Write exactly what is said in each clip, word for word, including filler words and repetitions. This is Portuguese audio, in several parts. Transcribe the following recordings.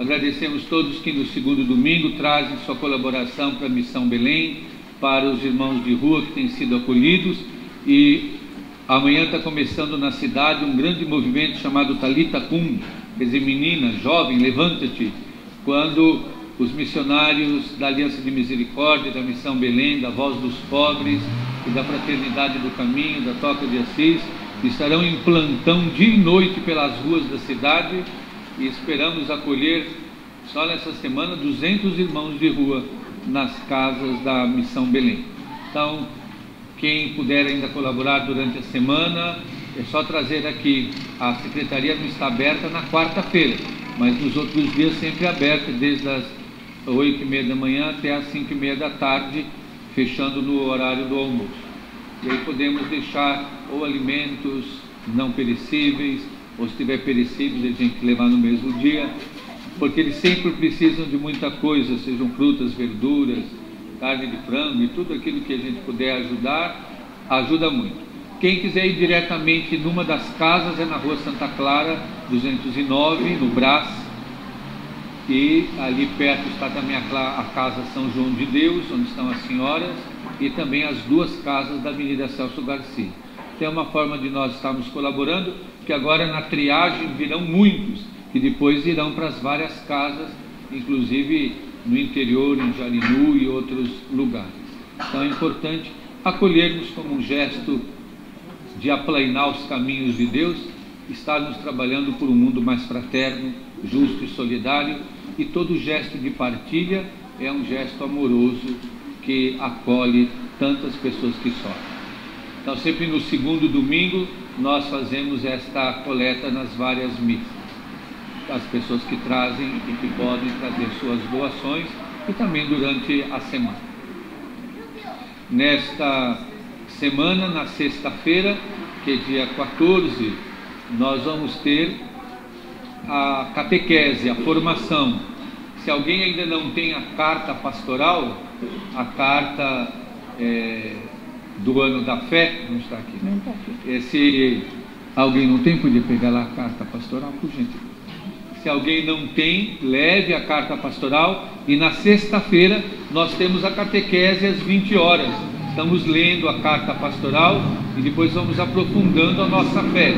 Agradecemos todos que no segundo domingo trazem sua colaboração para a Missão Belém, para os irmãos de rua que têm sido acolhidos. E amanhã está começando na cidade um grande movimento chamado Talita Kum, quer dizer, menina, jovem, levanta-te, quando os missionários da Aliança de Misericórdia, da Missão Belém, da Voz dos Pobres e da Fraternidade do Caminho, da Toca de Assis, estarão em plantão dia e noite pelas ruas da cidade, e esperamos acolher só nessa semana duzentos irmãos de rua nas casas da Missão Belém. Então, quem puder ainda colaborar durante a semana, é só trazer aqui. A secretaria não está aberta na quarta-feira, mas nos outros dias sempre aberta, desde as oito e meia da manhã até as cinco e meia da tarde, fechando no horário do almoço. E aí podemos deixar ou alimentos não perecíveis, ou se tiver perecíveis, a gente levar no mesmo dia, porque eles sempre precisam de muita coisa, sejam frutas, verduras, carne de frango e tudo aquilo que a gente puder ajudar, ajuda muito. Quem quiser ir diretamente numa das casas é na Rua Santa Clara, duzentos e nove, no Brás, e ali perto está também a, a Casa São João de Deus, onde estão as senhoras, e também as duas casas da Avenida Celso Garcia. Tem uma forma de nós estarmos colaborando, que agora na triagem virão muitos, que depois irão para as várias casas, inclusive no interior, em Jarinu e outros lugares. Então é importante acolhermos como um gesto de aplainar os caminhos de Deus, estarmos trabalhando por um mundo mais fraterno, justo e solidário, e todo gesto de partilha é um gesto amoroso que acolhe tantas pessoas que sofrem. Então sempre no segundo domingo nós fazemos esta coleta nas várias missas. As pessoas que trazem e que podem trazer suas doações, e também durante a semana. Nesta semana, na sexta-feira, que é dia quatorze, nós vamos ter a catequese, a formação. Se alguém ainda não tem a carta pastoral, a carta é, do ano da fé, não está aqui, né? É, se alguém não tem, podia pegar lá a carta pastoral, por gentileza. Se alguém não tem, leve a carta pastoral, e na sexta-feira nós temos a catequese às vinte horas. Estamos lendo a carta pastoral e depois vamos aprofundando a nossa fé.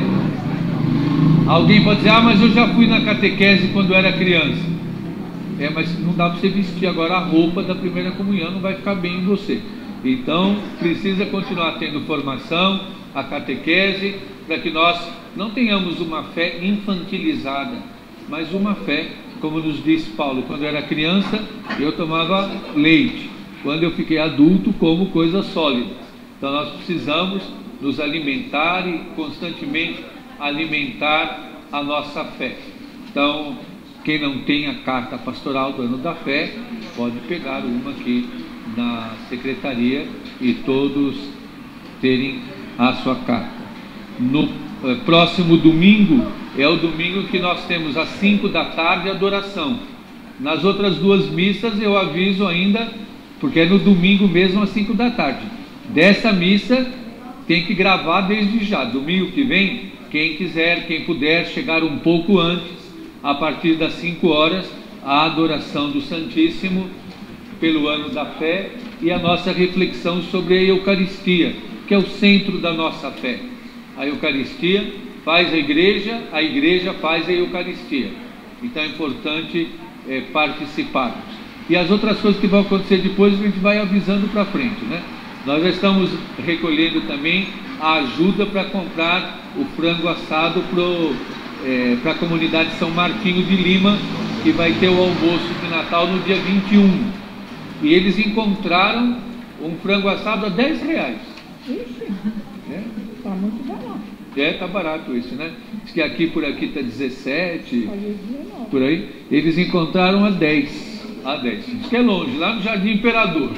Alguém pode dizer, ah, mas eu já fui na catequese quando era criança. É, mas não dá para você vestir agora a roupa da primeira comunhão, não vai ficar bem em você. Então, precisa continuar tendo formação, a catequese, para que nós não tenhamos uma fé infantilizada, mas uma fé, como nos disse Paulo, quando eu era criança, eu tomava leite. Quando eu fiquei adulto, como coisas sólidas. Então nós precisamos nos alimentar e constantemente alimentar a nossa fé. Então, quem não tem a carta pastoral do ano da fé, pode pegar uma aqui na secretaria e todos terem a sua carta. No eh, próximo domingo é o domingo que nós temos às cinco da tarde a adoração. Nas outras duas missas eu aviso ainda, porque é no domingo mesmo às cinco da tarde. Dessa missa tem que gravar desde já. Domingo que vem, quem quiser, quem puder chegar um pouco antes, a partir das cinco horas, a adoração do Santíssimo pelo ano da fé e a nossa reflexão sobre a Eucaristia, que é o centro da nossa fé. A Eucaristia faz a igreja, a igreja faz a Eucaristia. Então é importante é, participarmos. E as outras coisas que vão acontecer depois, a gente vai avisando para frente, né? Nós já estamos recolhendo também a ajuda para comprar o frango assado é, para a comunidade São Martinho de Lima, que vai ter o almoço de Natal no dia vinte e um. E eles encontraram um frango assado a dez reais. Ixi, é. Tá muito barato. É, tá barato isso, né? Diz que aqui por aqui tá dezessete, por aí. Eles encontraram a dez. A dez. Diz que é longe, lá no Jardim Imperador.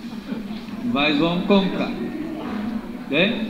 Mas vamos comprar. Né?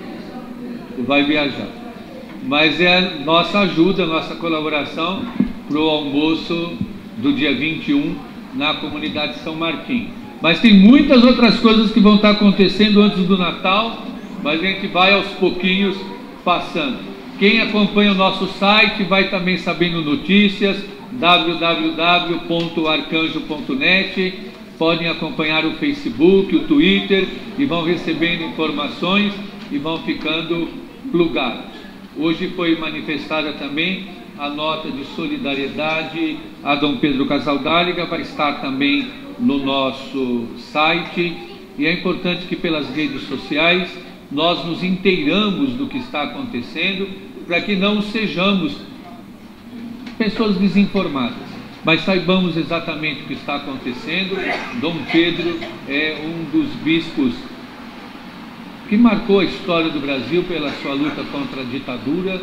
Vai viajar. Mas é a nossa ajuda, a nossa colaboração para o almoço do dia vinte e um na comunidade São Martinho. Mas tem muitas outras coisas que vão estar acontecendo antes do Natal, mas a gente vai aos pouquinhos passando. Quem acompanha o nosso site vai também sabendo notícias, w w w ponto arcanjo ponto net, podem acompanhar o Facebook, o Twitter, e vão recebendo informações e vão ficando plugados. Hoje foi manifestada também a nota de solidariedade a Dom Pedro Casaldáliga, vai estar também no nosso site, e é importante que pelas redes sociais nós nos inteiramos do que está acontecendo, para que não sejamos pessoas desinformadas, mas saibamos exatamente o que está acontecendo. Dom Pedro é um dos bispos que marcou a história do Brasil pela sua luta contra a ditadura,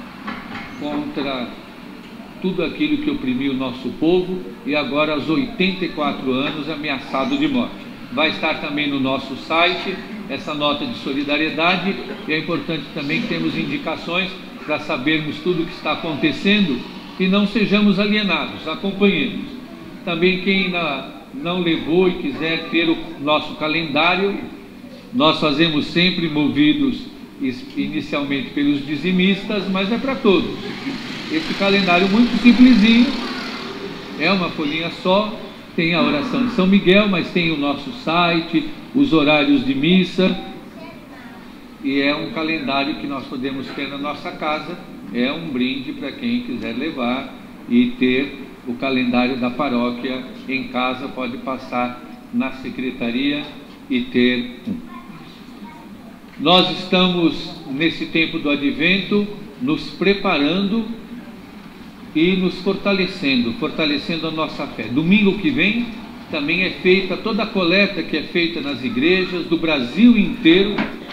contra tudo aquilo que oprimiu o nosso povo, e agora aos oitenta e quatro anos ameaçado de morte. Vai estar também no nosso site essa nota de solidariedade, e é importante também que temos indicações para sabermos tudo o que está acontecendo e não sejamos alienados, acompanhemos. Também quem ainda não levou e quiser ter o nosso calendário, nós fazemos sempre movidos inicialmente pelos dizimistas, mas é para todos. Esse calendário muito simplesinho, é uma folhinha só, tem a oração de São Miguel, mas tem o nosso site, os horários de missa, e é um calendário que nós podemos ter na nossa casa, é um brinde para quem quiser levar e ter o calendário da paróquia em casa, pode passar na secretaria e ter um. Nós estamos, nesse tempo do Advento, nos preparando e nos fortalecendo, fortalecendo a nossa fé. Domingo que vem também é feita toda a coleta que é feita nas igrejas do Brasil inteiro,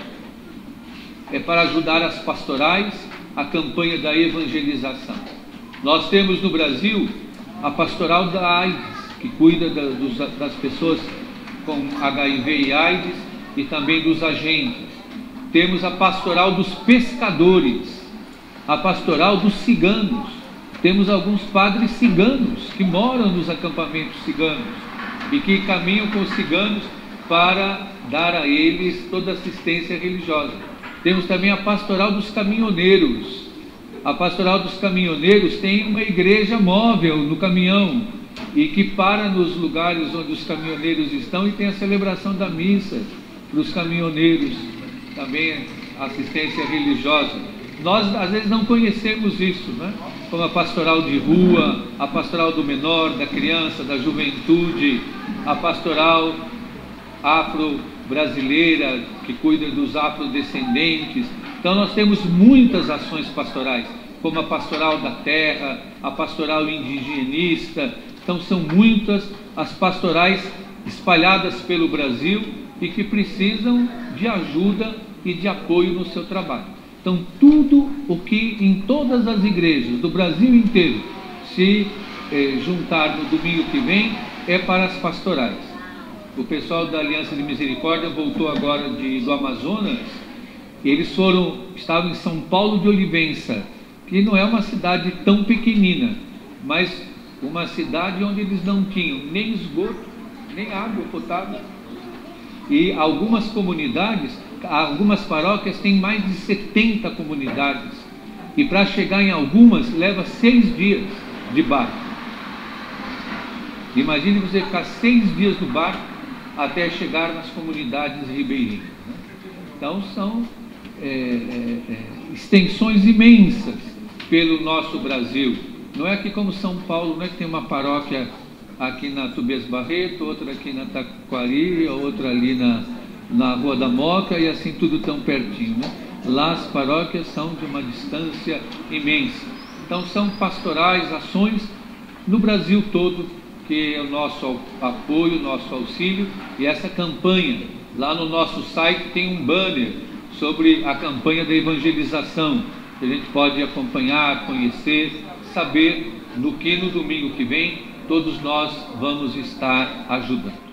é para ajudar as pastorais, a campanha da evangelização. Nós temos no Brasil a pastoral da AIDS, que cuida da, dos, das pessoas com H I V e AIDS e também dos agentes. Temos a pastoral dos pescadores, a pastoral dos ciganos. Temos alguns padres ciganos que moram nos acampamentos ciganos e que caminham com os ciganos para dar a eles toda a assistência religiosa. Temos também a pastoral dos caminhoneiros. A pastoral dos caminhoneiros tem uma igreja móvel no caminhão e que para nos lugares onde os caminhoneiros estão e tem a celebração da missa para os caminhoneiros, também assistência religiosa. Nós às vezes não conhecemos isso, né? Como a pastoral de rua, a pastoral do menor, da criança, da juventude, a pastoral afro-brasileira, que cuida dos afrodescendentes. Então nós temos muitas ações pastorais, como a pastoral da terra, a pastoral indigenista. Então são muitas as pastorais espalhadas pelo Brasil e que precisam de ajuda e de apoio no seu trabalho. Então tudo o que em todas as igrejas do Brasil inteiro se eh, juntar no domingo que vem é para as pastorais. O pessoal da Aliança de Misericórdia voltou agora de, do Amazonas. Eles foram, estavam em São Paulo de Olivença, que não é uma cidade tão pequenina, mas uma cidade onde eles não tinham nem esgoto, nem água potável. E algumas comunidades, algumas paróquias têm mais de setenta comunidades, e para chegar em algumas leva seis dias de barco. Imagine você ficar seis dias no barco até chegar nas comunidades ribeirinhas, né? Então são é, é, é, extensões imensas pelo nosso Brasil. Não é aqui como São Paulo, não é que tem uma paróquia aqui na Tobias Barreto, outra aqui na Taquari, outra ali na, na Rua da Moca, e assim tudo tão pertinho, né? Lá as paróquias são de uma distância imensa. Então são pastorais, ações no Brasil todo, que é o nosso apoio, o nosso auxílio, e essa campanha. Lá no nosso site tem um banner sobre a campanha da evangelização, que a gente pode acompanhar, conhecer, saber no que no domingo que vem todos nós vamos estar ajudando.